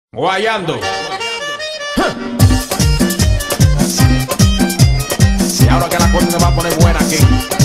Guayando. Y ahora que la cosa se va a poner buena aquí.